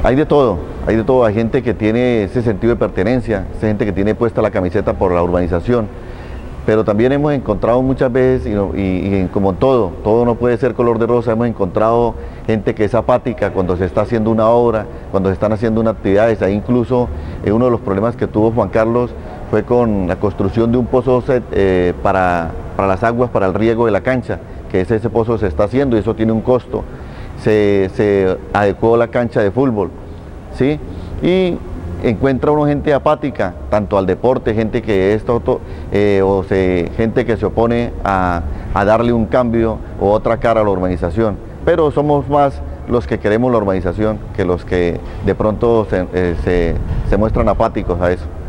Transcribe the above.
Hay de todo, hay de todo. Hay gente que tiene ese sentido de pertenencia, hay gente que tiene puesta la camiseta por la urbanización, pero también hemos encontrado muchas veces, como todo no puede ser color de rosa, hemos encontrado gente que es apática cuando se está haciendo una obra, cuando se están haciendo unas actividades. Ahí incluso uno de los problemas que tuvo Juan Carlos fue con la construcción de un pozo para las aguas, para el riego de la cancha, que ese pozo se está haciendo y eso tiene un costo. Se adecuó la cancha de fútbol, ¿sí? Y encuentra uno gente apática, tanto al deporte, gente que gente que se opone a darle un cambio o otra cara a la urbanización. Pero somos más los que queremos la urbanización que los que de pronto se muestran apáticos a eso.